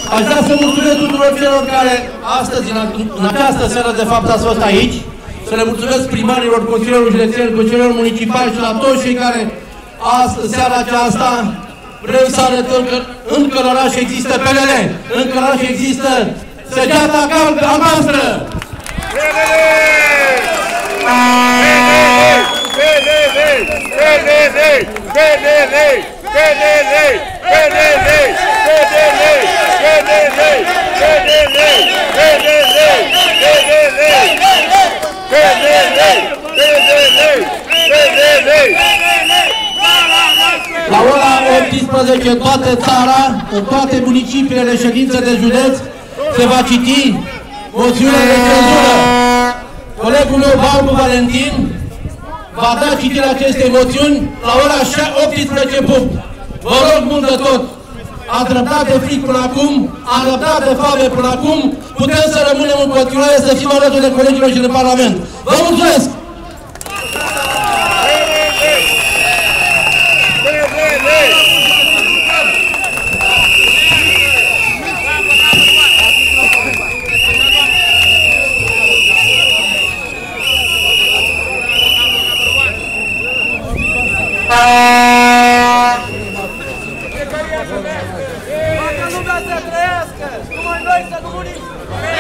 Aș vrea să mulțumesc tuturor celor care astăzi, în această seară, de fapt, ați fost aici. Să le mulțumesc primarilor, consilierilor județeni, consilierilor municipali și la toți cei care astăzi, seara aceasta, vrem să arătăm că în Călăraș există PNL, în Călăraș există Săgeata Albastră! La ora 18 în toată țara, în toate municipiile, ședințe de județ, se va citi moțiunea de cenzură. Colegul meu, Balbu Valentin, va da citirea acestei moțiuni la ora 18 punct. Vă rog mult de tot, ați răbdat de fric până acum, ați răbdat de foame până acum, putem să rămânem în continuare să fim alături de colegilor și de Parlament. Vă mulțumesc! Toată lumea să trăiască! Numai noi să nu murim!